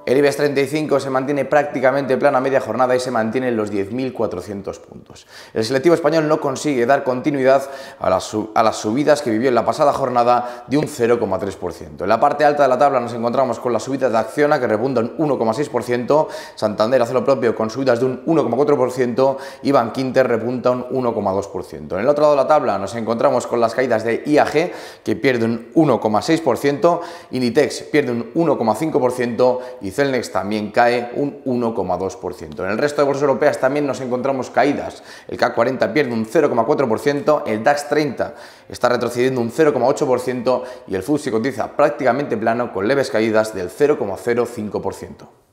El IBEX 35 se mantiene prácticamente plano a media jornada y se mantiene en los 10.400 puntos. El selectivo español no consigue dar continuidad a las subidas que vivió en la pasada jornada de un 0,3%. En la parte alta de la tabla nos encontramos con las subidas de Acciona, que repunta un 1,6%, Santander hace lo propio con subidas de un 1,4% y Bankinter repunta un 1,2%. En el otro lado de la tabla nos encontramos con las caídas de IAG, que pierde un 1,6%, Inditex pierde un 1,5% y Celnex también cae un 1,2%. En el resto de bolsas europeas también nos encontramos caídas. El CAC 40 pierde un 0,4%, el DAX 30 está retrocediendo un 0,8% y el FTSE cotiza prácticamente plano con leves caídas del 0,05%.